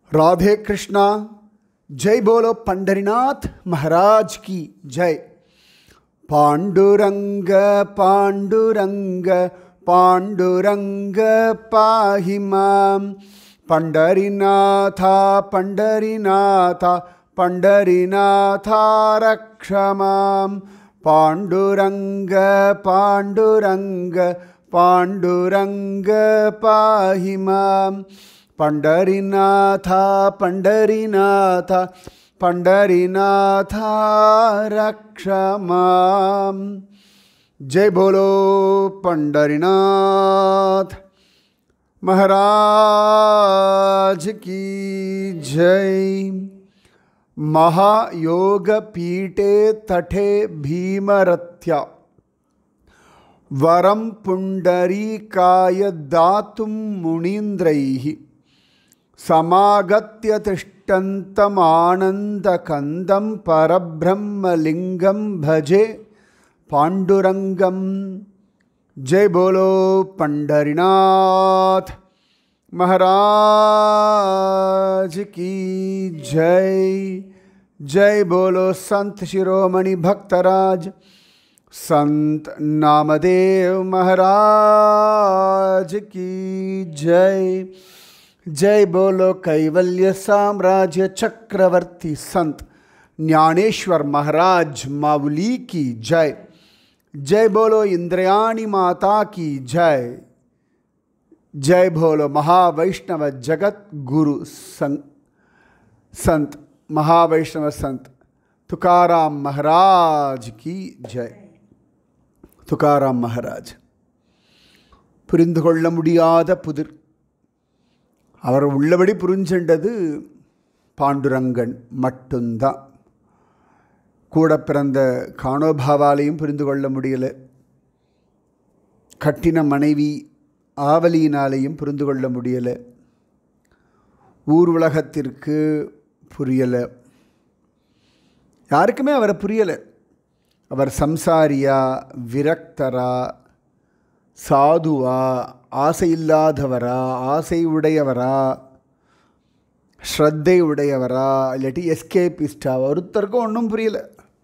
राधे कृष्णा। जय बोलो पंढरीनाथ महाराज की जय। पांडुरंग पांडुरंग पांडुरंग पाहि मां। पंढरीनाथा पंढरीनाथा पंढरीनाथा रक्ष मां। पांडुरंग पांडुरंग पांडुरंग पाहि मां। पंढरीनाथा पंढरीनाथा पंढरीनाथा रक्ष मां। जय बोलो पंढरीनाथ महाराज की जय। महायोग पीठे तटे भीमरथ्या वरम पुंडरीकाय दातुं मुनीन्द्रैः समागत्य तिष्ठन्तमानन्दकन्दं परब्रह्मलिङ्गं भजे पाण्डुरङ्गं। जय बोलो पंढरीनाथ महाराज की जय। जय बोलो संत शिरोमणि भक्तराज संत नामदेव महाराज की जय। जय बोलो कैवल्य साम्राज्य चक्रवर्ती संत ज्ञानेश्वर महाराज मावली की जय। जय बोलो इंद्रयाणी माता की जय। जय बोलो महावैष्णव जगत गुरु संत महावैष्णव संत तुकाराम महाराज की जय। तुकाराम महाराज புரிந்து கொள்ள முடியாத புதிர். அவர் உள்ளபடி புரிஞ்செண்டது பாண்டுரங்கன் மட்டும்தான். கூட பிறந்த காணோபாவாலையும் புரிந்து கொள்ள முடியலை. கட்டின மனைவி ஆவலியினாலேயும் புரிந்து கொள்ள முடியலை. ஊர் உலகத்திற்கு புரியலை. யாருக்குமே அவரை புரியலை. அவர் சம்சாரியா, விரக்தரா, சாதுவா, ஆசை இல்லாதவரா, ஆசை உடையவரா, ஸ்ரத்தை உடையவரா, இல்லாட்டி எஸ்கேபிஸ்டா, ஒருத்தருக்கும் ஒன்றும் புரியல.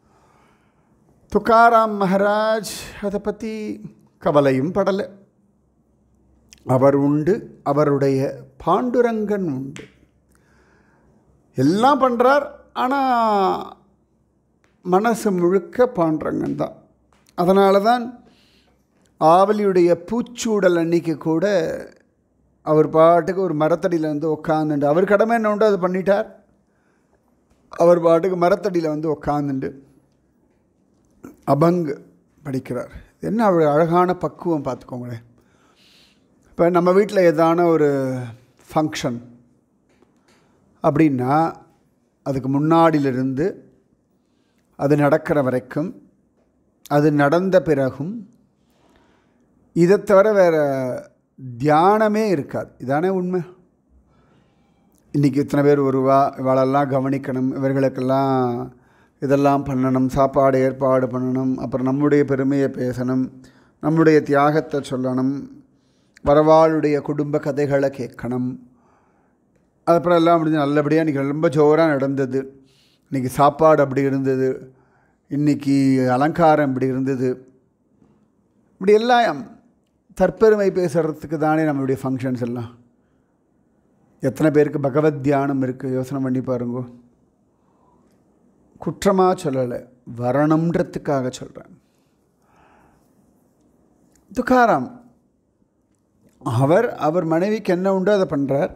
துக்காராம் மகாராஜ் அதை பற்றி கவலையும் படலை. அவர் உண்டு, அவருடைய பாண்டுரங்கன் உண்டு. எல்லாம் பண்ணுறார், ஆனால் மனசு முழுக்க பாண்டுரங்கன் தான். அதனால தான் ஆவலியுடைய பூச்சூடல் அன்னைக்கு கூட அவர் பாட்டுக்கு ஒரு மரத்தடியில் வந்து உட்காந்துண்டு, அவர் கடமை என்ன உண்டு அது பண்ணிட்டார். அவர் பாட்டுக்கு மரத்தடியில் வந்து உட்காந்துண்டு அபங்கு படிக்கிறார். என்ன அவர் அழகான பக்குவம் பார்த்துக்கோங்களேன். இப்போ நம்ம வீட்டில் ஏதான ஒரு ஃபங்க்ஷன் அப்படின்னா அதுக்கு முன்னாடியிலிருந்து அது நடக்கிற வரைக்கும், அது நடந்த பிறகும் இதை தவிர வேறு தியானமே இருக்காது. இதானே உண்மை. இன்றைக்கி இத்தனை பேர் வருவா, இவாளெல்லாம் கவனிக்கணும், இவர்களுக்கெல்லாம் இதெல்லாம் பண்ணணும், சாப்பாடு ஏற்பாடு பண்ணணும், அப்புறம் நம்முடைய பெருமையை பேசணும், நம்முடைய தியாகத்தை சொல்லணும், வரவாளுடைய குடும்ப கதைகளை கேட்கணும். அப்புறம் எல்லாம் முடிஞ்சு நல்லபடியாக இன்றைக்கி ரொம்ப ஜோராக நடந்தது, இன்றைக்கி சாப்பாடு அப்படி இருந்தது, இன்றைக்கி அலங்காரம் இப்படி இருந்தது, இப்படி எல்லாம் தற்பெருமை பேசுகிறதுக்கு தானே நம்மளுடைய ஃபங்க்ஷன்ஸ் எல்லாம். எத்தனை பேருக்கு பகவத் தியானம் இருக்குது யோசனை பண்ணி பாருங்கோ. குற்றமாக சொல்லலை, வரணுன்றதுக்காக சொல்கிறேன். துக்காராம் அவர் மனைவிக்கு என்ன உண்டோ அதை பண்ணுறார்.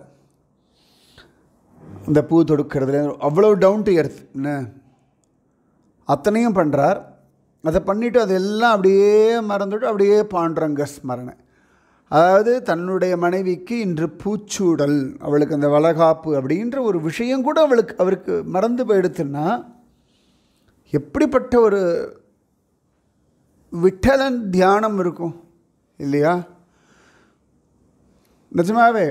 இந்த பூ தொடுக்கிறதுல அவ்வளோ டவுன் டு எர்த் என்ன அத்தனையும் பண்ணுறார். அதை பண்ணிவிட்டு அதெல்லாம் அப்படியே மறந்துவிட்டு அப்படியே பாண்டுரங்க ஸ்மரணை. அதாவது தன்னுடைய மனைவிக்கு இன்று பூச்சூடல், அவளுக்கு அந்த வளகாப்பு அப்படின்ற ஒரு விஷயம் கூட அவருக்கு மறந்து போயிடுத்துன்னா எப்படிப்பட்ட ஒரு விட்டலன் தியானம் இருக்கும் இல்லையா? நிஜமாகவே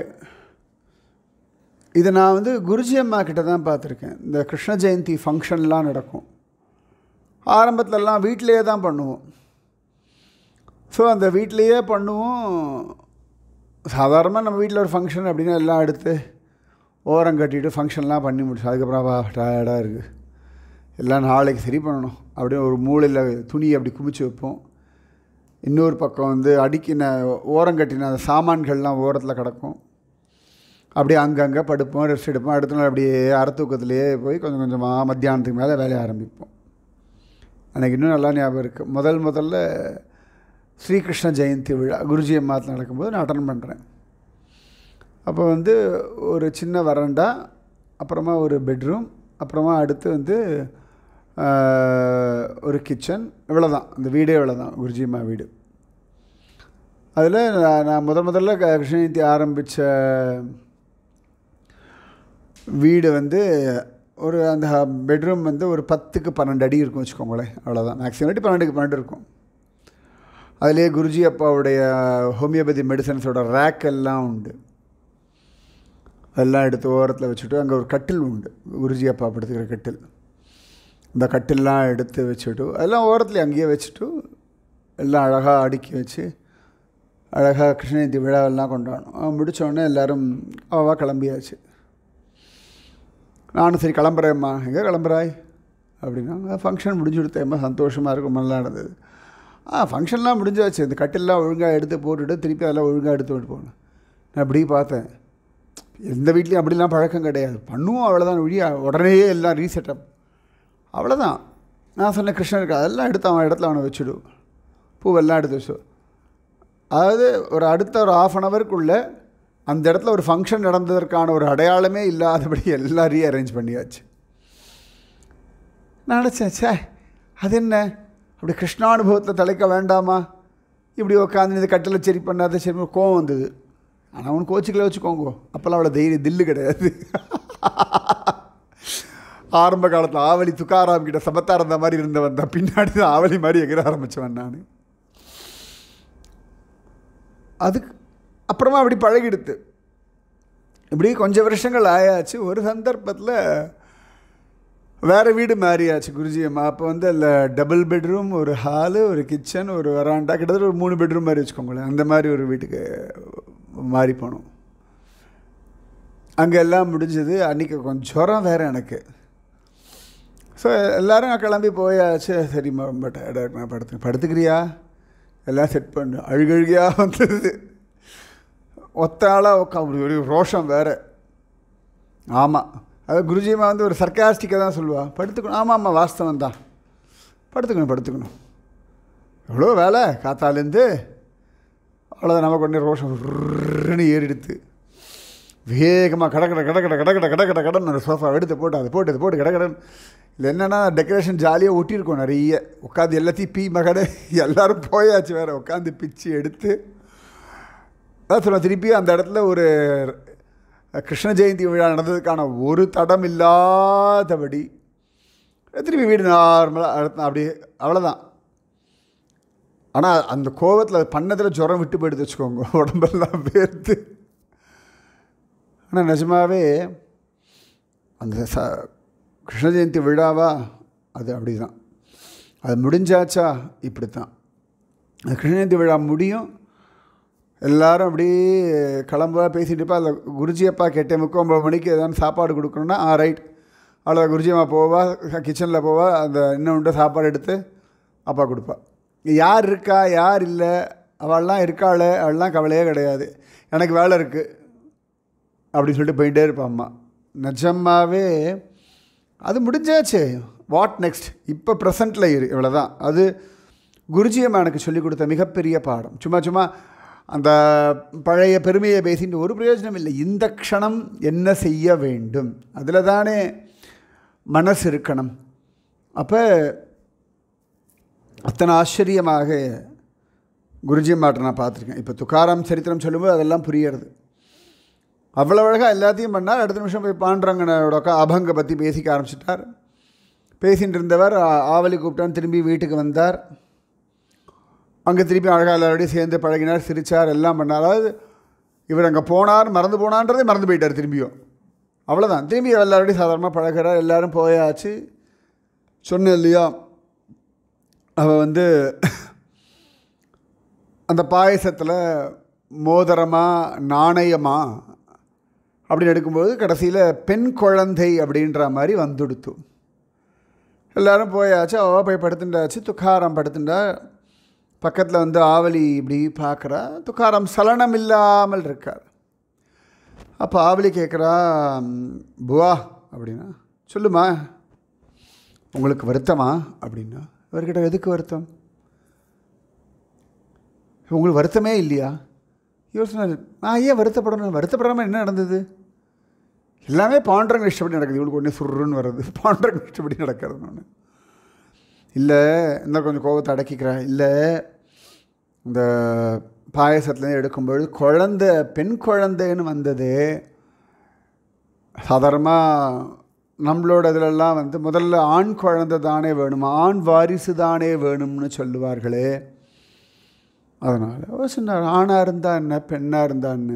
இதை நான் குருஜி அம்மா கிட்ட தான் பார்த்துருக்கேன். இந்த கிருஷ்ண ஜெயந்தி ஃபங்க்ஷன்லாம் நடக்கும். ஆரம்பத்துலலாம் வீட்டிலையே தான் பண்ணுவோம். ஸோ அந்த வீட்டிலையே பண்ணுவோம். சாதாரணமாக நம்ம வீட்டில் ஒரு ஃபங்க்ஷன் அப்படின்னா எல்லாம் எடுத்து ஓரம் கட்டிட்டு ஃபங்க்ஷன்லாம் பண்ணி முடிச்சு அதுக்கப்புறம் டயர்டாக இருக்குது, எல்லாம் நாளைக்கு சரி பண்ணணும் அப்படியே ஒரு மூலையில் துணியை அப்படி குமிச்சு வைப்போம். இன்னொரு பக்கம் வந்து அடிக்கின ஓரங்கட்டின அந்த சாமான்கள்லாம் ஓரத்தில் கிடக்கும். அப்படியே அங்கங்கே படுப்போம், ரெஸ்ட் எடுப்போம். அடுத்த நாள் அப்படியே அறத்தூக்கத்துலேயே போய் கொஞ்சம் கொஞ்சமாக மத்தியானத்துக்கு மேலே வேலையை ஆரம்பிப்போம். எனக்கு இன்னும் நல்லா ஞாபகம் இருக்குது. முதல்ல ஸ்ரீகிருஷ்ண ஜெயந்தி விழா குருஜி அம்மாத்தில் நடக்கும்போது நான் அட்டன் பண்ணுறேன். அப்போ வந்து ஒரு சின்ன வரண்டா, அப்புறமா ஒரு பெட்ரூம், அப்புறமா அடுத்து வந்து ஒரு கிச்சன், இவ்வளோதான் அந்த வீடே, இவ்வளோதான் குருஜி அம்மா வீடு. அதில் நான் முதல்ல கிருஷ்ண ஜெயந்தி ஆரம்பித்த வீடு வந்து ஒரு அந்த பெட்ரூம் வந்து ஒரு 10க்கு 12 அடி இருக்கும் வச்சுக்கோங்களேன், அவ்வளோதான். மேக்ஸிமம் 12க்கு 12 இருக்கும். அதிலே குருஜி அப்பாவுடைய ஹோமியோபதி மெடிசன்ஸோட ரேக் எல்லாம் உண்டு. அதெல்லாம் எடுத்து ஓரத்தில் வச்சுட்டு அங்கே ஒரு கட்டில் உண்டு, குருஜி அப்பா படுத்துக்கிற கட்டில். இந்த கட்டில்லாம் எடுத்து வச்சுட்டு அதெல்லாம் ஓரத்தில் அங்கேயே வச்சுட்டு எல்லாம் அழகாக அடுக்கி வச்சு அழகாக கிருஷ்ண ஜெயந்தி விழாவெல்லாம் கொண்டாடணும். முடித்தோடனே எல்லோரும் அவ்வளோவா கிளம்பியாச்சு. நானும் சரி கிளம்புறேம்மா. எங்கே கிளம்புறாய் அப்படின்னா, ஃபங்க்ஷன் முடிஞ்சு கொடுத்தேம்மா, சந்தோஷமாக இருக்கும், நல்லா நடந்தது. ஃபங்க்ஷன்லாம் முடிஞ்சாச்சு, இந்த கட்டிலாம் ஒழுங்காக எடுத்து போட்டுவிட்டு திருப்பி அதெல்லாம் ஒழுங்காக எடுத்து விட்டு போகணும். நான் இப்படி பார்த்தேன், எந்த வீட்லேயும் அப்படிலாம் பழக்கம் கிடையாது. பண்ணுவோம் அவ்வளோதான், ஒழியா உடனே எல்லாம் ரீசெட்டப் அவ்வளோதான். நான் சொன்னேன் கிருஷ்ணனுக்கு அதெல்லாம் எடுத்து அவன் இடத்துல அவனை வச்சுடு, பூவெல்லாம் எடுத்து வச்சு. அதாவது ஒரு அடுத்த ஒரு 1/2 ஹவருக்குள்ளே அந்த இடத்துல ஒரு ஃபங்க்ஷன் நடந்ததற்கான ஒரு அடையாளமே இல்லாதபடி எல்லாரையும் அரேஞ்ச் பண்ணியாச்சு. நான் நினச்சேன், சே அது என்ன அப்படி கிருஷ்ணானுபவத்தில் தலைக்க வேண்டாமா, இப்படி உட்காந்து இந்த கட்டில் சரி பண்ணாத சரி கோவம் வந்தது. ஆனால் அவனு கோச்சிக்கல வச்சுக்கோங்க, அப்போல்லாம் அவ்வளோ தில்லு கிடையாது. ஆரம்ப காலத்தில் ஆவலி துக்காராம் கிட்ட சபத்தா இருந்த மாதிரி இருந்தவன் தான், பின்னாடி தான் ஆவலி மாதிரி எகிற ஆரம்பித்தவன் நான். அதுக்கு அப்புறமா அப்படி பழகிடுத்து. இப்படி கொஞ்சம் வருஷங்கள் ஆயாச்சு. ஒரு சந்தர்ப்பத்தில் வேறு வீடு மாறியாச்சு குருஜி அம்மா. அப்போ வந்து அதில் டபுள் பெட்ரூம், ஒரு ஹாலு, ஒரு கிச்சன், ஒரு வராண்டா, கிட்டத்தட்ட ஒரு 3 பெட்ரூம் மாதிரி வச்சுக்கோங்களேன். அந்த மாதிரி ஒரு வீட்டுக்கு மாறி போனோம். அங்கே எல்லாம் முடிஞ்சது. அன்றைக்கி கொஞ்சம் ஜுரம் வேறு எனக்கு. ஸோ எல்லோரும் கிளம்பி போயாச்சு. சரிம்மா ரொம்ப டயர்டாக இருக்கு, நான் படுத்துக்கிறியா, எல்லாம் செட் பண்ணு. அழுகழுகியாக வந்தது. ஒத்த ஆளாக உட்காந்து ஒரு ரோஷம் வேறு. ஆமாம், அது குருஜிமா வந்து ஒரு சர்க்காஸ்டிக்காக தான் சொல்லுவாள், படுத்துக்கணும். ஆமாம் வாஸ்தவம் தான், படுத்துக்கணும். எவ்வளோ வேலை காத்தாலேருந்து, அவ்வளோதான். நமக்கு உடனே ரோஷம் ஏறிடுத்து. வேகமாக கடன்னு ஒரு சோஃபா எடுத்து போட்டு அதை போட்டு கடன்னு. இல்லை என்னென்னா டெக்கரேஷன் ஜாலியாக ஒட்டியிருக்கோம் நிறைய. உட்காந்து எல்லாத்தையும் மகடை எல்லோரும் போயாச்சு வேறு. உட்காந்து பிச்சு எடுத்து அதான் சொல்லுவேன், திருப்பி அந்த இடத்துல ஒரு கிருஷ்ண ஜெயந்தி விழா நடந்ததுக்கான ஒரு தடம் இல்லாதபடி திருப்பி வீடு நார்மலாக அப்படி அவ்வளோதான். ஆனால் அந்த கோவத்தில் அது பண்ணதில் ஜுரம் விட்டு போயிடுது வச்சுக்கோங்க, உடம்பெல்லாம் வேர்த்து. ஆனால் நிஜமாகவே அந்த கிருஷ்ண ஜெயந்தி விழாவா அது அப்படி தான். அது முடிஞ்சாச்சா இப்படி தான். அந்த கிருஷ்ண ஜெயந்தி விழா முடியும், எல்லோரும் அப்படியே கிளம்பா பேசிகிட்டு இருப்பா. அதில் குருஜி அப்பா 8:30 மணிக்கு எதாவது சாப்பாடு கொடுக்கணுன்னா ரைட், அவ்வளோ குருஜி அம்மா போவா, கிச்சனில் போவா, அந்த இன்னும் உண்டு சாப்பாடு எடுத்து அப்பா கொடுப்பா. யார் இருக்கா யார் இல்லை, அவள்லாம் இருக்காள், அவள்லாம் கவலையே கிடையாது, எனக்கு வேலை இருக்குது அப்படின்னு சொல்லிட்டு போயிட்டே இருப்பான் அம்மா. நிஜமாகவே அது முடிஞ்சாச்சு. வாட் நெக்ஸ்ட், இப்போ ப்ரெசண்ட்டில் இவ்வளோதான். அது குருஜி அம்மா எனக்கு சொல்லிக் கொடுத்த மிகப்பெரிய பாடம். சும்மா அந்த பழைய பெருமையை பேசிட்டு ஒரு பிரயோஜனம் இல்லை. இந்த க்ஷணம் என்ன செய்ய வேண்டும், அதில் தானே மனசு இருக்கணும். அப்போ அத்தனை ஆச்சரியமாக குருஜி அம்மாட்ட நான் பார்த்துருக்கேன். இப்போ துக்காராம் சரித்திரம் சொல்லும்போது அதெல்லாம் புரியறது. அவ்வளோ அழகாக எல்லாத்தையும் பண்ணார். அடுத்த நிமிஷம் போய் பாண்டரங்கனோட அபங்க பற்றி பேசிக்க ஆரம்பிச்சிட்டார். பேசிகிட்டு இருந்தவர் ஆவலி கூப்பிட்டான், திரும்பி வீட்டுக்கு வந்தார். அங்கே திருப்பி அழகாக எல்லாரோடையும் சேர்ந்து பழகினார், சிரித்தார், எல்லாம் பண்ணார். அதாவது இவர் அங்கே போனார், மறந்து போனான்றதே மறந்து போயிட்டார் திரும்பியும். அவ்வளோதான். திரும்பி எல்லாரோடையும் சாதாரணமாக பழகிறார். எல்லோரும் போயாச்சு. சொன்னேன் இல்லையா, அவள் வந்து அந்த பாயசத்தில் மோதிரமா நாணயமா அப்படின்னு எடுக்கும்போது கடைசியில் பெண் குழந்தை அப்படின்ற மாதிரி வந்துடுத்து. எல்லோரும் போயாச்சு, அவள் போய் படுத்துட்டாச்சு. துக்காரம் படுத்துட்டா. பக்கத்தில் வந்து ஆவலி இப்படி பார்க்குறா. துக்காரம் சலனம் இல்லாமல் இருக்கார். அப்போ ஆவலி கேட்குறா, புவா அப்படின்னா, சொல்லுமா உங்களுக்கு வருத்தமா அப்படின்னா. இவர்கிட்ட எதுக்கு வருத்தம், உங்களுக்கு வருத்தமே இல்லையா? இவர் சொன்னார், நான் ஏன் வருத்தப்படணும், வருத்தப்படாமல் என்ன நடந்தது, எல்லாமே பாண்டரங்க இஷ்டப்படி நடக்குது, இவளுக்கு ஒன்றே சுருன்னு வர்றது பாண்டரங்க இஷ்டப்படி நடக்கிறது. நான் இல்லை இன்னும் கொஞ்சம் கோபத்தை அடக்கிக்கிறேன். இல்லை இந்த பாயசத்துலேருந்து எடுக்கும்பொழுது பெண் குழந்தைன்னு வந்தது. சாதாரணமாக நம்மளோட இதிலெல்லாம் வந்து முதல்ல ஆண் குழந்தை தானே வேணும், ஆண் வாரிசு தானே வேணும்னு சொல்லுவார்களே. அதனால் சொன்னார், ஆணாக இருந்தால் என்ன பெண்ணாக இருந்தான்னு,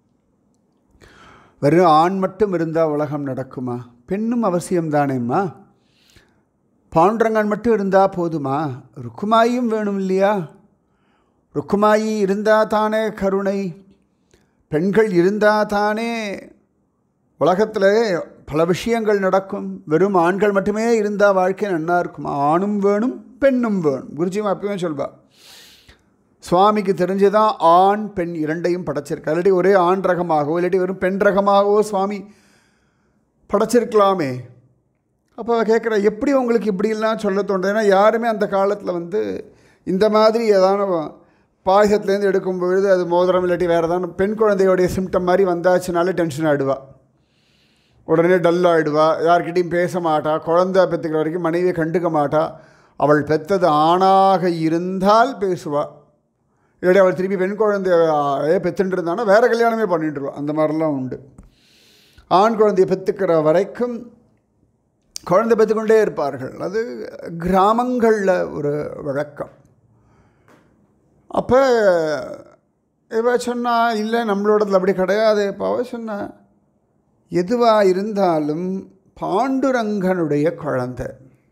வெறும் ஆண் மட்டும் இருந்தால் உலகம் நடக்குமா, பெண்ணும் அவசியம்தானேம்மா, பாண்டரங்கன் மட்டும் இருந்தால் போதுமா, ருக்குமாயும் வேணும் இல்லையா, ருக்குமாயி இருந்தால் தானே கருணை, பெண்கள் இருந்தால் தானே உலகத்தில் பல விஷயங்கள் நடக்கும். வெறும் ஆண்கள் மட்டுமே இருந்தால் வாழ்க்கை நல்லா இருக்கும். ஆணும் வேணும் பெண்ணும் வேணும். குருஜியும் அப்பவே சொல்வா, சுவாமிக்கு தெரிஞ்சுதான் ஆண் பெண் இரண்டையும் படைச்சிருக்கா. இல்லாட்டி ஒரே ஆண் ரகமாகவோ இல்லாட்டி வெறும் பெண் ரகமாகவோ சுவாமி படைச்சிருக்கலாமே. அப்போ கேட்குற, எப்படி உங்களுக்கு இப்படிலாம் சொல்ல தோன்றுது? ஏன்னா யாருமே அந்த காலத்தில் வந்து இந்த மாதிரி ஏதான பாயசத்துலேருந்து எடுக்கும் பொழுது அது மோதிரம் இல்லாட்டி வேறு ஏதாவது பெண் குழந்தையோடைய சிம்டம் மாதிரி வந்தாச்சுனாலே டென்ஷன் ஆகிடுவா, உடனே டல் ஆகிடுவா, யார்கிட்டையும் பேச மாட்டா, குழந்தை பெற்றுக்கிற வரைக்கும் மனைவியை கண்டுக்க மாட்டா. அவள் பெற்றது ஆணாக இருந்தால் பேசுவாள், இல்லாட்டி அவள் திருப்பி பெண் குழந்தையே பெற்றுட்டு இருந்தானா வேறு கல்யாணமே பண்ணிட்டுருவாள். அந்த மாதிரிலாம் உண்டு. ஆண் குழந்தையை பெற்றுக்கிற வரைக்கும் குழந்தை பெற்றுக்கொண்டே இருப்பார்கள். அது கிராமங்களில் ஒரு வழக்கம். அப்போ இவ சொன்னா, இல்லை நம்மளோடதுல அப்படி கிடையாது. இப்போ அவ சொன்னா, எதுவாக இருந்தாலும் பாண்டுரங்கனுடைய குழந்தை,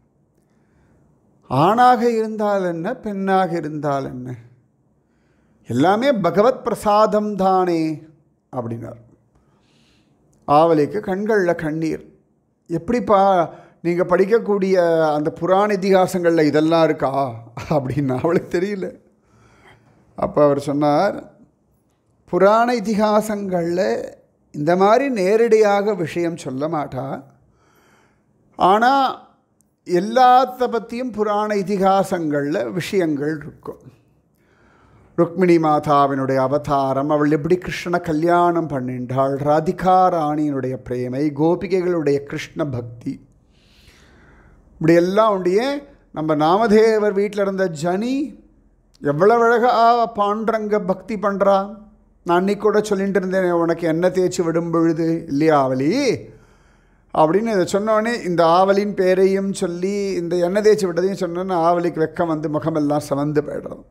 ஆணாக இருந்தால் என்ன பெண்ணாக இருந்தால் என்ன, எல்லாமே பகவத் பிரசாதம் தானே அப்படின்னார். ஆவலிக்கு கண்களில் கண்ணீர். எப்படிப்பா நீங்கள் படிக்கக்கூடிய அந்த புராண இதிகாசங்களில் இதெல்லாம் இருக்கா அப்படின்னா அவளுக்கு தெரியல. அப்போ அவர் சொன்னார், புராண இதிகாசங்களில் இந்த மாதிரி நேரடியாக விஷயம் சொல்ல மாட்டா, ஆனால் எல்லாத்த பற்றியும் புராண இதிகாசங்களில் விஷயங்கள் இருக்கும். ருக்மிணி மாதாவினுடைய அவதாரம், அவள் எப்படி கிருஷ்ணனை கல்யாணம் பண்ணின்றாள், ராதிகா ராணியினுடைய பிரேமை, கோபிகைகளுடைய கிருஷ்ண பக்தி, இப்படி எல்லாம் உடைய. நம்ம நாமதேவர் வீட்டில் இருந்த ஜனி எவ்வளவு அழகாக பாண்டரங்க பக்தி பண்ணுறா. நான் அன்றைக்கி கூட சொல்லிட்டு இருந்தேன், உனக்கு எண்ணெய் தேய்ச்சி விடும் பொழுது இல்லையா ஆவலி அப்படின்னு இதை சொன்னோடனே இந்த ஆவலின் பேரையும் சொல்லி இந்த எண்ணெய் தேய்ச்சி விட்டதையும் சொன்னோன்னு ஆவலிக்கு வெக்கம் வந்து முகமெல்லாம் சவந்து போய்டும்.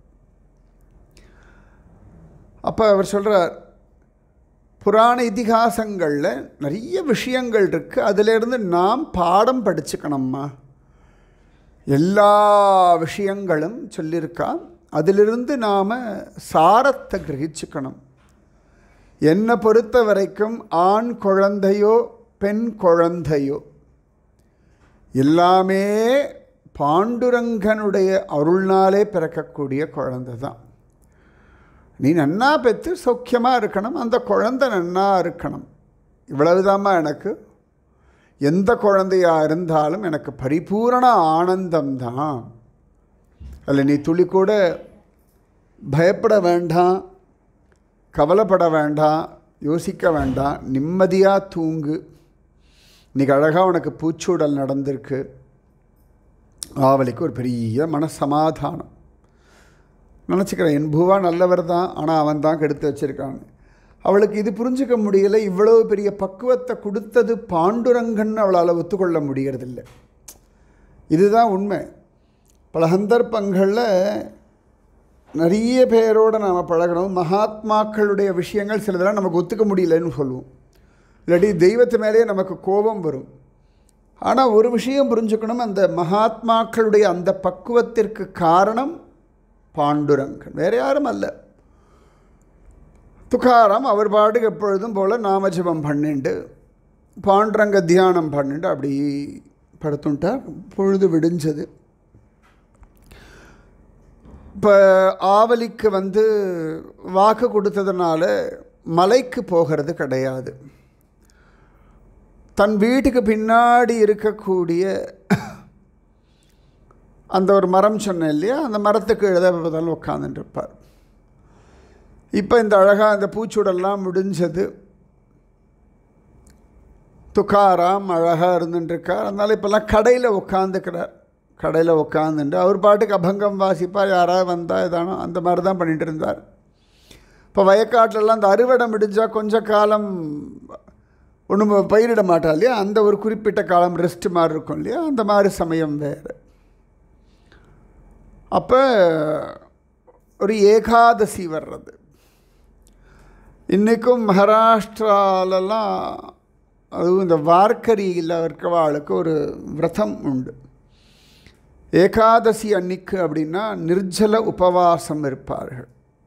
அப்போ அவர் சொல்கிறார், புராண இதிகாசங்களில் நிறைய விஷயங்கள் இருக்குது, அதிலேருந்து நாம் பாடம் படிச்சுக்கணும்மா. எல்லா விஷயங்களும் சொல்லியிருக்கா, அதிலிருந்து நாம் சாரத்தை கிரகிச்சுக்கணும். என்னை பொறுத்த வரைக்கும் ஆண் குழந்தையோ பெண் குழந்தையோ எல்லாமே பாண்டுரங்கனுடைய அருள்னாலே பிறக்கக்கூடிய குழந்தை தான். நீ நன்னா பெற்று சௌக்கியமாக இருக்கணும், அந்த குழந்தை நன்னா இருக்கணும், இவ்வளவுதாம்மா எனக்கு. எந்த குழந்தையாக இருந்தாலும் எனக்கு பரிபூரண ஆனந்தம்தான். அதில் நீ துளி கூட பயப்பட வேண்டாம், கவலைப்பட வேண்டாம், யோசிக்க வேண்டாம், நிம்மதியாக தூங்கு. இன்றைக்கி அழகாக உனக்கு பூச்சூடல் நடந்திருக்கு. ஆவலிக்கு ஒரு பெரிய மனசமாதானம். நினச்சிக்கிறேன், என் பூவா நல்லவர் தான், ஆனால் அவன் தான் கெடுத்து வச்சுருக்கான்னு. அவளுக்கு இது புரிஞ்சிக்க முடியலை. இவ்வளவு பெரிய பக்குவத்தை கொடுத்தது பாண்டுரங்கன்னு அவளால் ஒத்துக்கொள்ள முடியறதில்லை. இதுதான் உண்மை. பல சந்தர்ப்பங்களில் நிறைய பேரோடு நாம் பழகணும், மகாத்மாக்களுடைய விஷயங்கள் சிலதெல்லாம் நமக்கு ஒத்துக்க முடியலன்னு சொல்லுவோம், இல்லாட்டி தெய்வத்து மேலேயே நமக்கு கோபம் வரும். ஆனால் ஒரு விஷயம் புரிஞ்சுக்கணும், அந்த மகாத்மாக்களுடைய அந்த பக்குவத்திற்கு காரணம் பாண்டுரங்கன், வேறு யாரும் அல்ல. துகாராம் அவர் பாட்டுக்கு எப்பொழுதும் போல் நாமஜபம் பண்ணிண்டு பாண்டரங்க தியானம் பண்ணிட்டு அப்படி படுத்துட்டார். பொழுது விடிஞ்சது. இப்போ ஆவலிக்கு வாக்கு கொடுத்ததுனால மலைக்கு போகிறது கிடையாது. தன் வீட்டுக்கு பின்னாடி இருக்கக்கூடிய அந்த ஒரு மரம் சொன்னேன் இல்லையா, அந்த மரத்துக்கு எழுதப்பதாலும் உட்காந்துட்டுருப்பார். இப்போ இந்த அழகாக அந்த பூச்சூடெல்லாம் முடிஞ்சது. துக்காராம் அழகாக இருந்துட்டுருக்கார். அதனால் இப்போல்லாம் கடையில் உட்காந்துக்கிறார். கடையில் உட்காந்துட்டு அவர் பாட்டுக்கு அபங்கம் வாசிப்பார். யாராவது வந்தால் இதானோ அந்த மாதிரி தான் பண்ணிகிட்டு இருந்தார். இப்போ வயக்காட்டிலலாம் அந்த அறுவடை முடிஞ்சால் கொஞ்சம் காலம் ஒன்றும் பயிரிட மாட்டா இல்லையா, அந்த ஒரு குறிப்பிட்ட காலம் ரெஸ்ட் மாதிரி இருக்கும் இல்லையா, அந்த மாதிரி சமயம் வேறு. அப்போ ஒரு ஏகாதசி வர்றது. இன்றைக்கும் மகாராஷ்டிராலெல்லாம் அதுவும் இந்த வார்க்கரியில் இருக்கிறவாளுக்கு ஒரு விரதம் உண்டு. ஏகாதசி அன்னைக்கு அப்படின்னா நிர்ஜல உபவாசம் இருப்பார்கள்.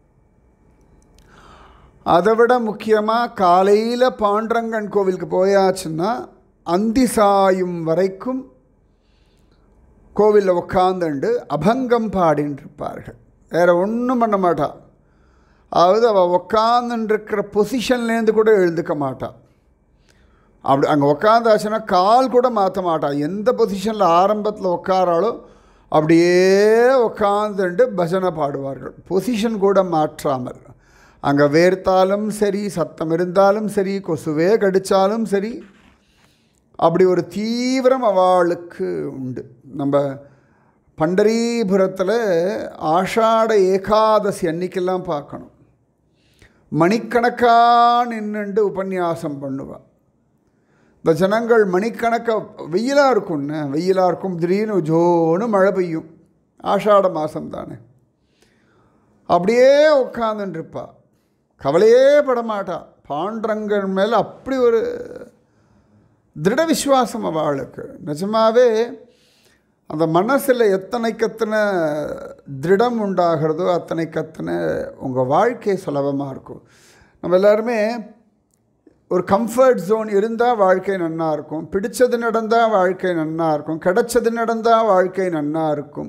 அதை விட முக்கியமாக காலையில் பாண்டரங்கன் கோவிலுக்கு போயாச்சுன்னா அந்தி சாயும் வரைக்கும் கோவிலில் உட்காந்துண்டு அபங்கம் பாடின்னு இருப்பார்கள். வேறு ஒன்றும் பண்ண மாட்டாள். அதாவது அவள் உட்காந்துருக்கிற பொசிஷன்லேருந்து கூட எழுந்துக்க மாட்டாள். அப்படி அங்கே உட்காந்தாச்சுன்னா கால் கூட மாற்ற மாட்டாள். எந்த பொசிஷனில் ஆரம்பத்தில் உட்காராலோ அப்படியே உட்காந்துண்டு பஜனை பாடுவார்கள். பொசிஷன் கூட மாற்றாமல். அங்கே வேர்த்தாலும் சரி, சத்தம் இருந்தாலும் சரி, கொசுவே கடித்தாலும் சரி, அப்படி ஒரு தீவிரம் அவளுக்கு உண்டு. நம்ம பண்டரீபுரத்தில் ஆஷாட ஏகாதசி அன்னைக்கெல்லாம் பார்க்கணும். மணிக்கணக்காக நின்றுண்டு உபன்யாசம் பண்ணுவாள். இந்த ஜனங்கள் மணிக்கணக்காக வெயிலாக இருக்கும்னு வெயிலாக இருக்கும், திடீர்னு ஜோன்னு மழை பெய்யும். ஆஷாட மாதம் தானே. அப்படியே உட்காந்துட்டுருப்பா, கவலையே படமாட்டா. பாண்டரங்கன் மேலே அப்படி ஒரு திருட விஸ்வாசம் அவளுக்கு. நிஜமாகவே அந்த மனசில் எத்தனைக்கத்தனை திருடம் உண்டாகிறதோ அத்தனைக்கத்தனை உங்கள் வாழ்க்கை சுலபமாக இருக்கும். நம்ம எல்லாருமே ஒரு கம்ஃபர்ட் ஜோன் இருந்தால் வாழ்க்கை நன்னா இருக்கும். பிடிச்சது நடந்தால் வாழ்க்கை நன்னா இருக்கும். கிடைச்சது நடந்தால் வாழ்க்கை நன்னா இருக்கும்.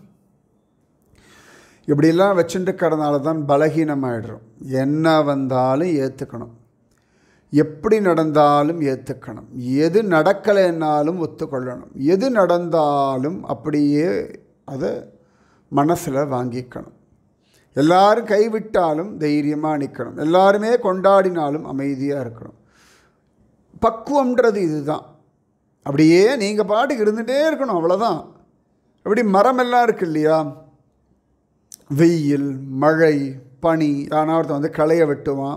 இப்படிலாம் வச்சுட்டுக்கிறதுனால தான் பலகீனமாயிடுறோம். என்ன வந்தாலும் ஏற்றுக்கணும், எப்படி நடந்தாலும் ஏற்றுக்கணும், எது நடக்கலைன்னாலும் ஒத்துக்கொள்ளணும், எது நடந்தாலும் அப்படியே அதை மனசில் வாங்கிக்கணும். எல்லாரும் கைவிட்டாலும் தைரியமாக நிற்கணும், எல்லாருமே கொண்டாடினாலும் அமைதியாக இருக்கணும். பக்குவம்ன்றது இதுதான். அப்படியே நீங்கள் பாட்டுக்கு இருந்துகிட்டே இருக்கணும், அவ்வளோதான். எப்படி மரமெல்லாம் இருக்கு இல்லையா, வெயில் மழை பனி, ஆனால் ஒருத்தன் களையை வெட்டுவான்.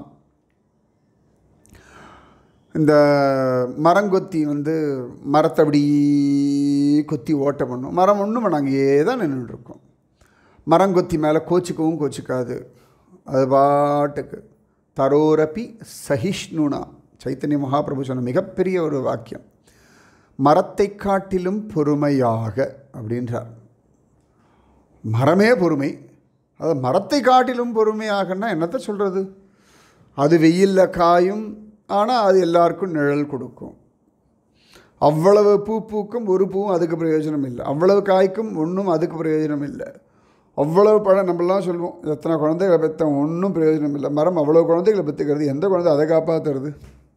இந்த மரங்கொத்தி மரத்தை அப்படி கொத்தி ஓட்ட பண்ணும். மரம் ஒன்றும் பண்ண அங்கேயே தான் நின்றுட்டுருக்கோம். மரங்கொத்தி மேலே கோச்சிக்கவும் கோச்சிக்காது, அது பாட்டுக்கு. தரோரப்பி சகிஷ்ணுனா, சைத்தன்ய மகாபிரபு சொன்ன மிகப்பெரிய ஒரு வாக்கியம். மரத்தை காட்டிலும் பொறுமையாக அப்படின்றார். மரமே பொறுமை, அது மரத்தை காட்டிலும் பொறுமையாகன்னா என்னத்தை சொல்கிறது. அது வெயிலில் காயும், ஆனால் அது எல்லாருக்கும் நிழல் கொடுக்கும். அவ்வளவு பூ பூக்கும், ஒரு பூவும் அதுக்கு பிரயோஜனம் இல்லை. அவ்வளவு காய்க்கும், ஒன்றும் அதுக்கு பிரயோஜனம் இல்லை. அவ்வளவு பழம் நம்மளாம் சொல்லுவோம், எத்தனை குழந்தைகளை பெற்ற ஒன்றும் பிரயோஜனம் இல்லை. மரம் அவ்வளோ குழந்தைகளை பெற்றுக்கிறது, எந்த குழந்தை அதை காப்பாற்றுறது?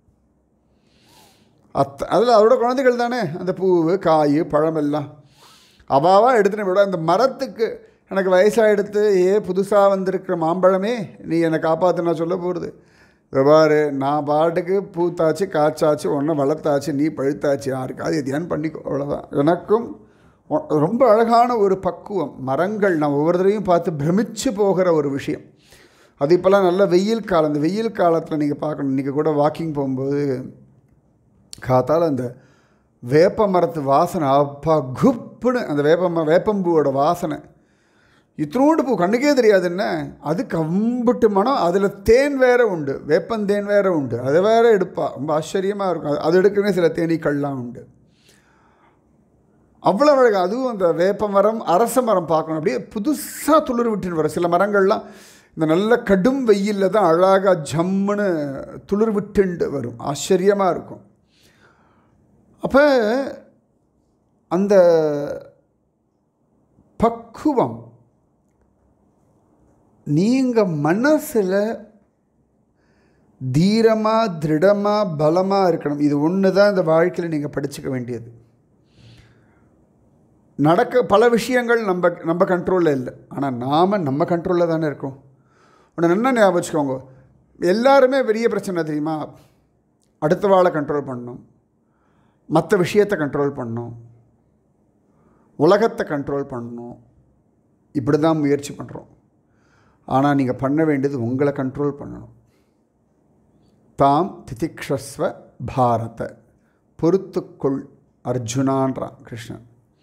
அதில் அதோட குழந்தைகள் தானே அந்த பூ காய் பழமெல்லாம். அவாவாக எடுத்துன்னு விட அந்த மரத்துக்கு எனக்கு வயசாகிடுத்து, புதுசாக வந்திருக்கிற மாம்பழமே நீ என்னை காப்பாற்றுனா சொல்ல போகிறது. பாரு, நான் பாட்டுக்கு பூத்தாச்சு காய்ச்சாச்சு, ஒன்றை வளர்த்தாச்சு, நீ பழுத்தாச்சு, யாருக்காவது எதையான்னு பண்ணிக்கோ, அவ்வளோதான். எனக்கும் ரொம்ப அழகான ஒரு பக்குவம். மரங்கள் நான் ஒவ்வொருத்தரையும் பார்த்து பிரமிச்சு போகிற ஒரு விஷயம். அது இப்போல்லாம் நல்ல வெயில் காலம். இந்த வெயில் காலத்தில் நீங்கள் பார்க்கணும். இன்றைக்கி கூட வாக்கிங் போகும்போது காத்தால் அந்த வேப்ப மரத்து வாசனை, அப்பா குப்புன்னு அந்த வேப்பம்பூவோட வாசனை. இத்தினோண்டு பூ கண்ணுக்கே தெரியாது என்ன, அது கம்புட்டு மனம். அதில் தேன் வேறு உண்டு, வேப்பந்தேன் வேறு உண்டு, அதை வேறு எடுப்பா. ரொம்ப ஆச்சரியமாக இருக்கும். அது எடுக்கவே சில தேனீக்கள்லாம் உண்டு. அவ்வளோ அழகாக. அதுவும் அந்த வேப்ப மரம் அரச மரம் பார்க்கணும், அப்படியே புதுசாக துளிர் விட்டுன்னு வர. சில மரங்கள்லாம் இந்த நல்ல கடும் வெயிலில் தான் அழகாக ஜம்முன்னு துளிர் விட்டுண்டு வரும். ஆச்சரியமாக இருக்கும். அப்போ அந்த பக்குவம் நீங்கள் மனசில் தீரமாக திருடமாக பலமாக இருக்கணும். இது ஒன்று தான் இந்த வாழ்க்கையில் நீங்கள் படிச்சுக்க வேண்டியது. பல விஷயங்கள் நம்ம கண்ட்ரோலில் இல்லை, ஆனால் நாம் நம்ம கண்ட்ரோலில் தானே இருக்கோம். ஒன்று என்ன ஞாபகம் வச்சுக்கோங்க, எல்லாருமே பெரிய பிரச்சனை தெரியுமா? அடுத்த வாழை கண்ட்ரோல் பண்ணணும், மற்ற விஷயத்தை கண்ட்ரோல் பண்ணணும், உலகத்தை கண்ட்ரோல் பண்ணணும், இப்படி தான் முயற்சி பண்ணுறோம். ஆனால் நீங்கள் பண்ண வேண்டியது உங்களை கண்ட்ரோல் பண்ணணும். தாம் திதிக்ஷஸ்வ பாரத, பொறுத்துக்கொள் அர்ஜுனான்றான் கிருஷ்ணன்.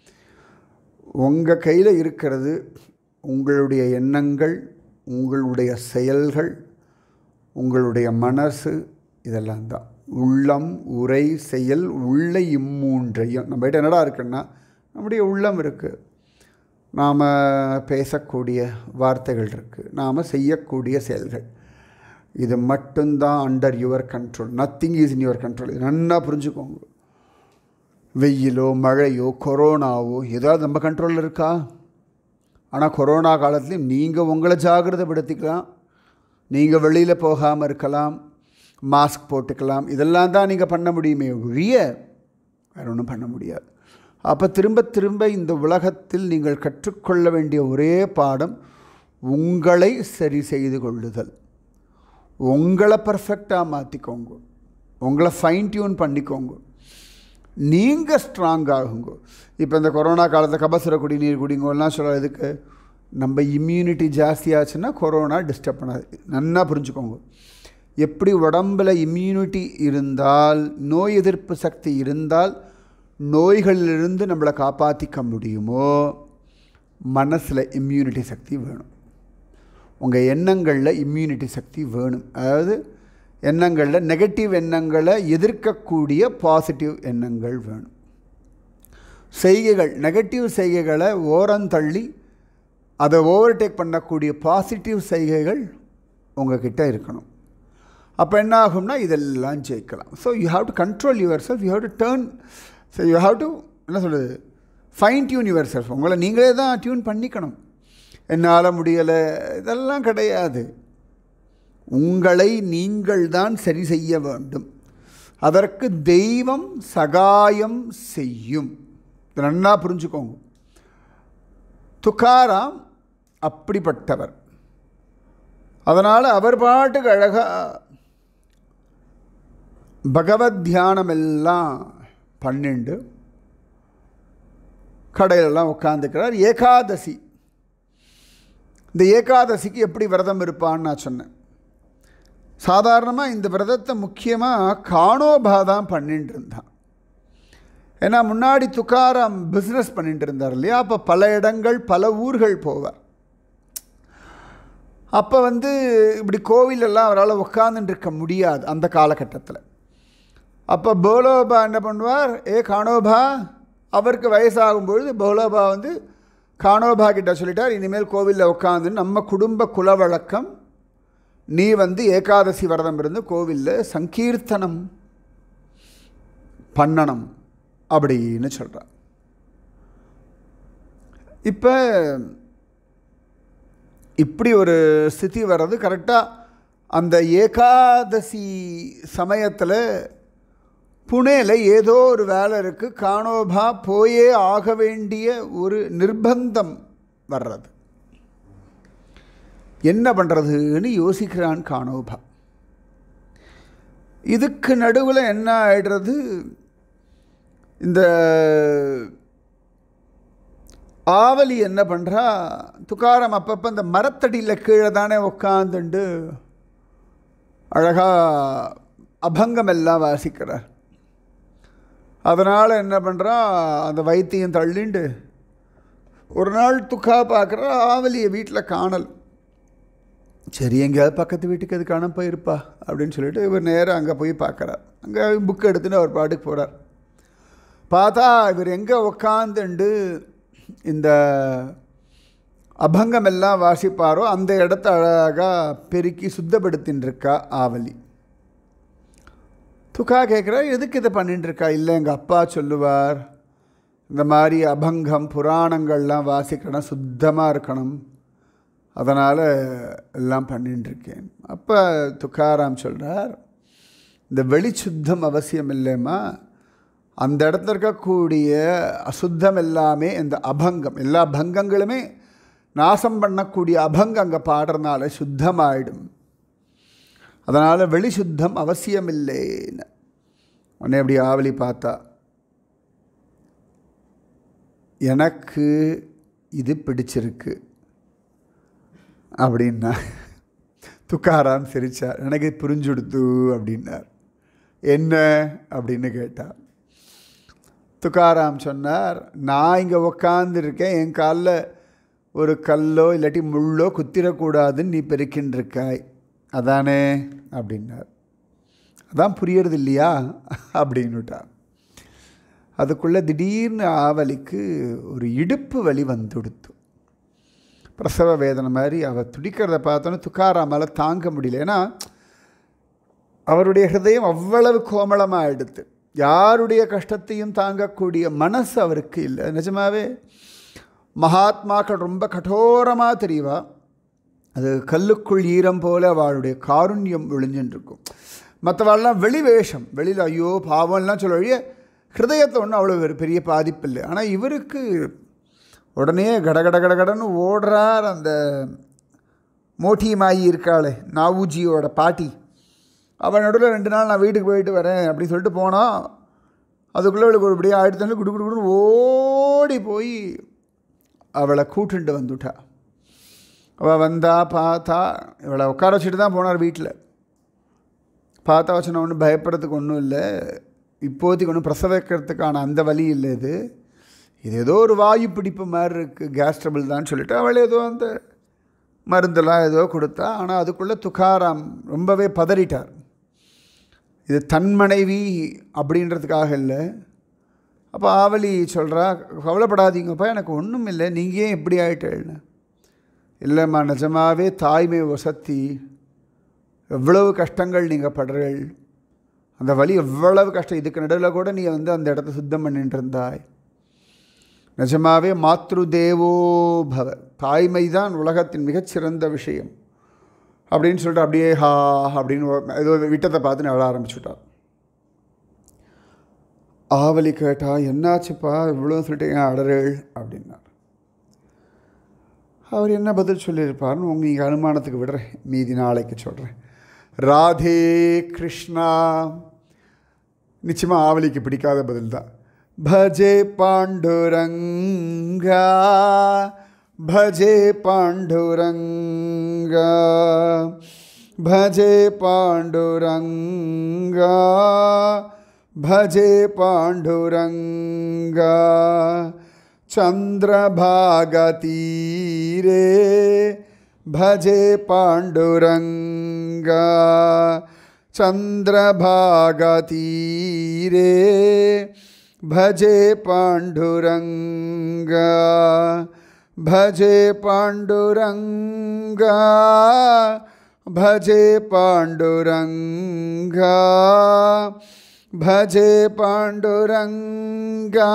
உங்கள் கையில் இருக்கிறது உங்களுடைய எண்ணங்கள், உங்களுடைய செயல்கள், உங்களுடைய மனசு, இதெல்லாம் தான். உள்ளம், உரை, செயல், உள்ள இம்மூன்றையும். நம்மகிட்ட என்னடா இருக்குன்னா நம்முடைய உள்ளம் இருக்குது, நாம் பேசக்கூடிய வார்த்தைகள் இருக்குது, நாம் செய்யக்கூடிய செயல்கள். இது மட்டும்தான் under your control. Nothing is in your control. இது நல்லா புரிஞ்சுக்கோங்க. வெயிலோ மழையோ கொரோனாவோ ஏதாவது நம்ம கண்ட்ரோலில் இருக்கா? ஆனால் கொரோனா காலத்துலேயும் நீங்கள் உங்களை ஜாகிரதைப்படுத்திக்கலாம், நீங்கள் வெளியில் போகாமல் இருக்கலாம், மாஸ்க் போட்டுக்கலாம். இதெல்லாம் தான் நீங்கள் பண்ண முடியுமே ஒழிய வேறு ஒன்றும் பண்ண முடியாது. அப்போ திரும்ப திரும்ப இந்த உலகத்தில் நீங்கள் கற்றுக்கொள்ள வேண்டிய ஒரே பாடம் உங்களை சரி செய்து கொள்ளுதல். உங்களை பர்ஃபெக்டாக மாற்றிக்கோங்க, உங்களை ஃபைன் டியூன் பண்ணிக்கோங்க, நீங்கள் ஸ்ட்ராங் ஆகுங்க. இப்போ இந்த கொரோனா காலத்தில் கபசுர குடிநீர் குடிங்கலாம் சொல்கிறதுக்கு நம்ம இம்யூனிட்டி ஜாஸ்தியாச்சுன்னா கொரோனா டிஸ்டர்ப் பண்ணாது. நல்லா புரிஞ்சுக்கோங்க. எப்படி உடம்பில் இம்யூனிட்டி இருந்தால், நோய் எதிர்ப்பு சக்தி இருந்தால் நோய்களிலிருந்து நம்மளை காப்பாற்றிக்க முடியுமோ, மனசில் இம்யூனிட்டி சக்தி வேணும். உங்கள் எண்ணங்களில் இம்யூனிட்டி சக்தி வேணும். அதாவது எண்ணங்களில் நெகட்டிவ் எண்ணங்களை எதிர்க்கக்கூடிய பாசிட்டிவ் எண்ணங்கள் வேணும். செய்கைகள், நெகட்டிவ் செய்கைகளை ஓரந்தள்ளி அதை ஓவர்டேக் பண்ணக்கூடிய பாசிட்டிவ் செய்கைகள் உங்கள்கிட்ட இருக்கணும். அப்போ என்ன ஆகும்னா இதெல்லாம் ஜெயிக்கலாம். So you have to control your self, you have to turn, so you have to என்ன சொல்கிறது, ஃபைன் டியூன் யுவர் செல்ஃப். உங்களை நீங்களே தான் டியூன் பண்ணிக்கணும். என்னால் முடியலை இதெல்லாம் கிடையாது. உங்களை நீங்கள் தான் சரி செய்ய வேண்டும். அதற்கு தெய்வம் சகாயம் செய்யும். நல்லா புரிஞ்சுக்கோங்க. துக்காராம் அப்படிப்பட்டவர். அதனால் அவர் பாட்டுக்கு அழகாக பகவத் தியானம் எல்லாம் பண்ணிண்டு கடையிலெல்லாம் உட்காந்துக்கிறார். ஏகாதசி, இந்த ஏகாதசிக்கு எப்படி விரதம் இருப்பான்னு நான் சொன்னேன். சாதாரணமாக இந்த விரதத்தை முக்கியமாக காணோபா தான் பண்ணிட்டு இருந்தான். ஏன்னா முன்னாடி துக்காராம் பிஸ்னஸ் பண்ணிட்டு இருந்தார் இல்லையா? அப்போ பல இடங்கள் பல ஊர்கள் போவார். அப்போ இப்படி கோவிலெல்லாம் அவரால் உட்காந்துட்டு இருக்க முடியாது அந்த காலகட்டத்தில். அப்போ போலோபா என்ன பண்ணுவார், காணோபா, அவருக்கு வயசாகும்பொழுது போலோபா காணோபா கிட்ட சொல்லிட்டார், இனிமேல் கோவிலில் உட்காந்து நம்ம குடும்ப குல வழக்கம், நீ ஏகாதசி விரதம் இருந்து கோவிலில் சங்கீர்த்தனம் பண்ணணும் அப்படின்னு சொல்கிறார். இப்போ இப்படி ஒரு ஸ்திதி வர்றது கரெக்டாக அந்த ஏகாதசி சமயத்தில் புனேல ஏதோ ஒரு வேலை இருக்குது, காணோபா போயே ஆக வேண்டிய ஒரு நிர்பந்தம் வர்றது. என்ன பண்ணுறதுன்னு யோசிக்கிறான் காணோபா. இதுக்கு நடுவில் என்ன ஆயிடுறது, இந்த ஆவலி என்ன பண்ணுறா, துக்காரம் அப்பப்போ இந்த மரத்தடியில் கீழே தானே உட்காந்துண்டு அழகாக அபங்கம் எல்லாம் வாசிக்கிறார். அதனால் என்ன பண்ணுறா, அந்த வைத்தியம் தள்ளிண்டு ஒரு நாள் துக்கா பார்க்குறா, ஆவலியை வீட்டில் காணல். சரி, எங்கேயாவது பக்கத்து வீட்டுக்கு அது காண போயிருப்பா அப்படின்னு சொல்லிட்டு இவர் நேராக அங்கே போய் பார்க்குறார். அங்கே புக் எடுத்துன்னு அவர் பாட்டுக்கு போகிறார். பார்த்தா இவர் எங்கே உக்காந்துண்டு இந்த அபங்கம் எல்லாம் வாசிப்பாரோ அந்த இடத்த அழகாக பெருக்கி சுத்தப்படுத்தின்னு இருக்கா ஆவலி. துக்கா கேட்குறா, எதுக்கு இதை பண்ணிட்டு இருக்கா? இல்லை, எங்கள் அப்பா சொல்லுவார், இந்த மாதிரி அபங்கம் புராணங்கள்லாம் வாசிக்கணும், சுத்தமாக இருக்கணும், அதனால் எல்லாம் பண்ணிட்டுருக்கேன். அப்போ துக்காராம் சொல்கிறார், இந்த வெளிச்சுத்தம் அவசியம் இல்லைம்மா, அந்த இடத்துல இருக்கக்கூடிய அசுத்தம் எல்லாமே இந்த அபங்கம், எல்லா பங்கங்களுமே நாசம் பண்ணக்கூடிய அபங்கம் அங்கே பாடுறதுனால சுத்தமாயிடும், அதனால் வெளி சுத்தம் அவசியம் இல்லைன்னு. உடனே அப்படி ஆவலி பார்த்தா, எனக்கு இது பிடிச்சிருக்கு அப்படின்னா. துக்காராம் சிரிச்சார், எனக்கு புரிஞ்சுடுத்து அப்படின்னார். என்ன அப்படின்னு கேட்டார். துக்காராம் சொன்னார், நான் இங்கே உக்காந்துருக்கேன், என் காலில் ஒரு கல்லோ இல்லாட்டி முள்ளோ குத்திரக்கூடாதுன்னு நீ பெருக்கின்னு இருக்காய், அதானே அப்படின்னார். அதான் புரியறது இல்லையா அப்படின்னுட்டார். அதுக்குள்ளே திடீர்னு ஆவலிக்கு ஒரு இடுப்பு வலி வந்துடுத்து, பிரசவ வேதனை மாதிரி. அவள் துடிக்கிறத பார்த்தோன்னே துக்காராமால் தாங்க முடியல. ஏன்னா அவருடைய ஹிருதயம் அவ்வளவு கோமளமாக எடுத்து, யாருடைய கஷ்டத்தையும் தாங்கக்கூடிய மனசு அவருக்கு இல்லை. நிஜமாகவே மகாத்மாக்கள் ரொம்ப கடோரமாக தெரியவா, அது கல்லுக்குள் ஈரம் போல் அவளுடைய காருண்யம் விழிஞ்சுருக்கும். மற்றவாள்லாம் வெளி வேஷம், வெளியில் ஐயோ பாவம்லாம் சொல்ல வழிய ஹிருதயத்தை ஒன்றும் அவ்வளோ ஒரு பெரிய பாதிப்பு இல்லை. ஆனால் இவருக்கு உடனே கடகடன்னு ஓடுறார். அந்த மோட்டி மாயி இருக்காளே, நாவூஜியோட பாட்டி, அவள் நடுவில் 2 நாள் நான் வீட்டுக்கு போயிட்டு வரேன் அப்படின்னு சொல்லிட்டு போனால், அதுக்குள்ளே அவளுக்கு ஒரு இப்படியே ஆயிடுத்தாலும் குடுக்குன்னு ஓடி போய் அவளை கூட்டுண்டு வந்துட்டா. அவள் வந்தா பார்த்தா, இவளை உட்கார வச்சுட்டு தான் போனார் வீட்டில். பார்த்தா வச்சுனா ஒன்றும் பயப்படுறதுக்கு ஒன்றும் இல்லை, இப்போதைக்கு ஒன்றும் பிரசவ வைக்கிறதுக்கான அந்த வலி இல்லை, இது ஏதோ ஒரு வாயு பிடிப்பு மாதிரி இருக்குது, கேஸ் ட்ரபிள் தான் சொல்லிவிட்டு அவள் ஏதோ அந்த மருந்தெல்லாம் ஏதோ கொடுத்தா. ஆனால் அதுக்குள்ளே துக்காராம் ரொம்பவே பதறிட்டார். இது தன் மனைவி அப்படின்றதுக்காக இல்லை. அப்போ ஆவலி சொல்கிறா, கவலைப்படாதீங்கப்பா, எனக்கு ஒன்றும் இல்லை, நீங்கள் ஏன் இப்படி ஆகிட்டேன்னு. இல்லைம்மா, நிஜமாகவே தாய்மை வசத்தி, எவ்வளவு கஷ்டங்கள் நீங்கள் படுறீள், அந்த வலி எவ்வளவு கஷ்டம், இதுக்கு நடுவில் கூட நீ அந்த இடத்த சுத்தம் பண்ணிட்டு இருந்தாய். நிஜமாகவே மாத்ரு தேவோ பவ, தாய்மை தான் உலகத்தின் மிகச்சிறந்த விஷயம் அப்படின்னு சொல்லிட்டு அப்படியே ஹா அப்படின்னு ஏதோ விட்டத்தை பார்த்து அழ ஆரம்பிச்சுட்டார். ஆவலி கேட்டா, என்னாச்சுப்பா இவ்வளோ சொல்லிட்டு ஏன் அடறேள் அப்படின்னார். அவர் என்ன பதில் சொல்லியிருப்பார்னு நீங்கள் அனுமானத்துக்கு விடுறேன், மீதி நாளைக்கு சொல்கிறேன். ராதே கிருஷ்ணா. நிச்சயமாக ஆவலிக்கு பிடிக்காத பதில் தான். பஜே பாண்டுரங்கா, பஜே பாண்டுரங்கா, பஜே பாண்டுரங்கா, பஜே பாண்டுரங்கா. சந்திரபாகதீரே भजे पांडुरंगा, चंद्रभागतीरे भजे पांडुरंगा, भजे पांडुरंगा, भजे पांडुरंगा, भजे पांडुरंगा,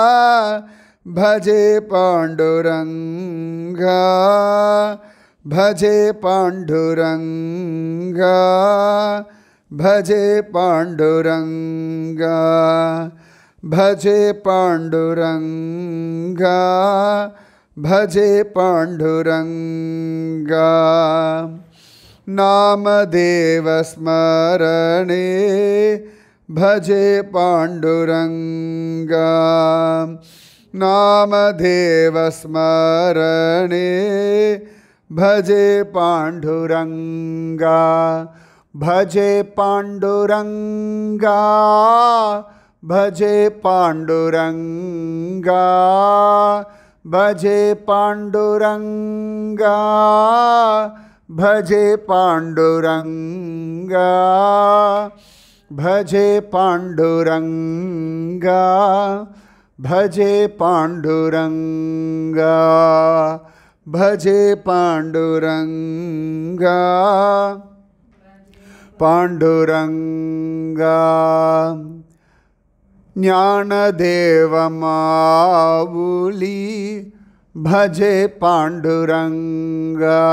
भजे पांडुरंगा, भजे पांडुरंगा, भजे पांडुरंगा, भजे पांडुरंगा, भजे पांडुरंगा. नामदेव स्मरणे भजे पांडुरंगा, नामदेव स्मरणे भजे पांडुरंगा, भजे पांडुरंगा, भजे पांडुरंगा, भजे पांडुरंगा, भजे पांडुरंगा, भजे पांडुरंगा, भजे पांडुरंगा, भजे पांडुरंगा पांडुरंगा ज्ञानदेव माऊली भजे पांडुरंगा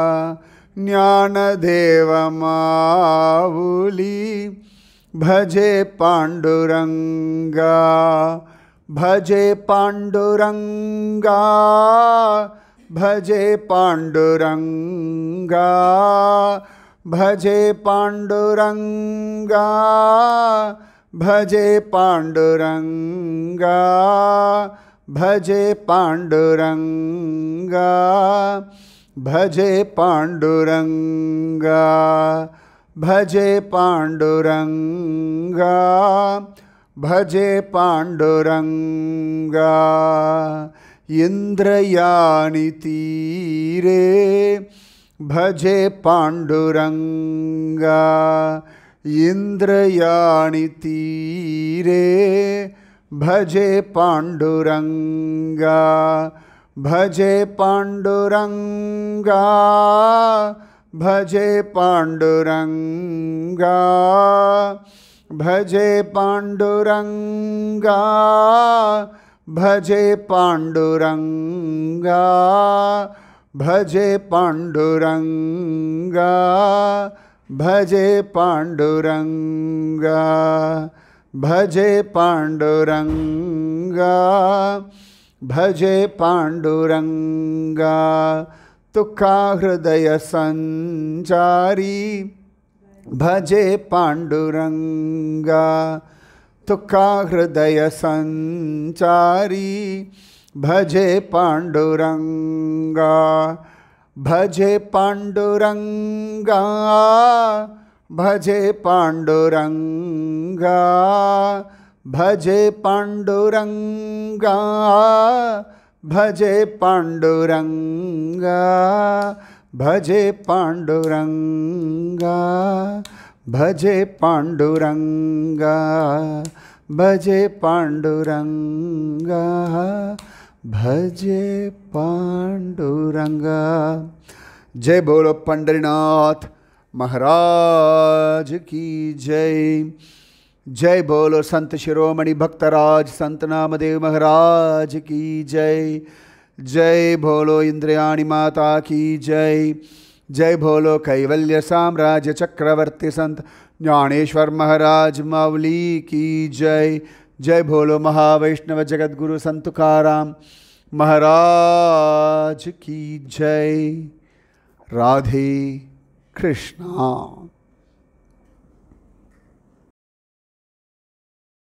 ज्ञानदेव माऊली भजे पांडुरंगा भजे पांडुरंगा भजे पांडुरंगा भजे पांडुरंगा भजे पांडुरंगा भजे पांडुरंगा भजे पांडुरंगा भजे पांडुरंगा भजे पांडुरंगा इंद्रयानी तीरे भजे पांडुरंगा इंद्रयानी तीरे भजे पांडुरंगा भजे पांडुरंगा भजे पांडुरंगा भजे पांडुरंगा भजे पांडुरंगा भजे पांडुरंगा भजे पांडुरंगा भजे पांडुरंगा भजे पांडुरंगा तुका हृदय संचारी भजे पांडुरंगा तुका हृदय संचारी भजे पांडुरंगा भजे पांडुरंगा भजे पांडुरंगा भजे पांडुरंगा भजे पांडुरंगा भजे पांडुरंगा भजे पांडुरंगा भजे पांडुरंगा भजे पांडुरंगा। जय बोलो पंढरीनाथ महाराज की जय। जय बोलो संत शिरोमणि भक्तराज संत नामदेव महाराज की जय। जय बोलो इंद्रयाणी माता की जय। जय बोलो कैवल्य साम्राज्य चक्रवर्ती संत ज्ञानेश्वर महाराज मावली की जय। जय बोलो महावैष्णव जगद्गुरु संत तुकाराम महाराज की जय। राधे कृष्णा।